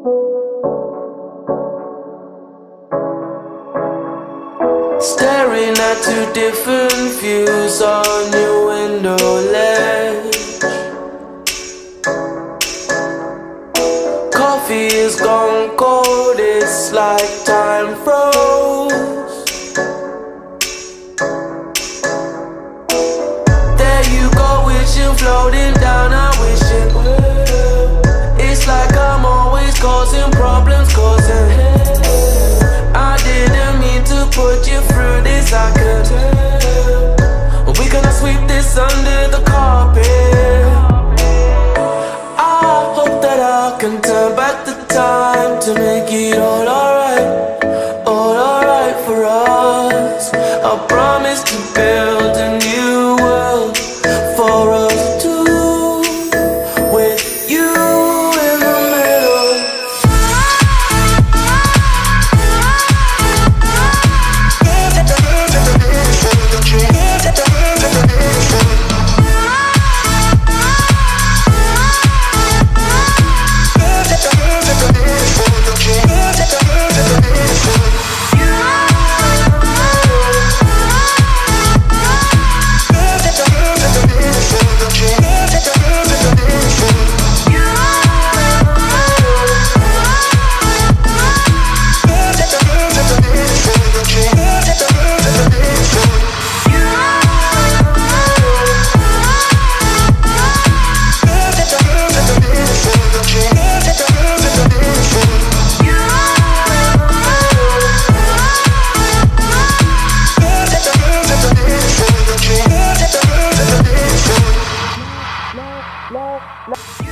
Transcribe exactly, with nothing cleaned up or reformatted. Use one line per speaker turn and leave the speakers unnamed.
Staring at two different views on your window ledge. Coffee is gone cold, it's like time froze. There you go, wishing, floating down, I wish it will. It's like I'm always causing problems, causing I didn't mean to put you through this, I could tell. We gonna sweep this under the carpet. I hope that I can turn back the time to make it all alright, all alright for us. I promise to build a new world for us two, with you in the middle. Love, love.